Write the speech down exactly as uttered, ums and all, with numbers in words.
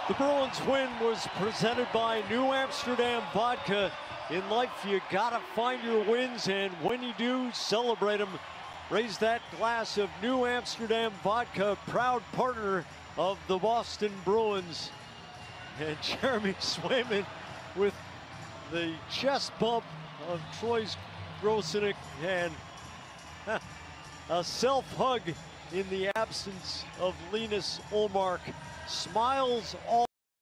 The Bruins win was presented by New Amsterdam Vodka. In life, you gotta find your wins, and when you do, celebrate them. Raise that glass of New Amsterdam Vodka, proud partner of the Boston Bruins. And Jeremy Swayman with the chest bump of Troy Grosenick, and a self-hug in the absence of Linus Ullmark. Smiles all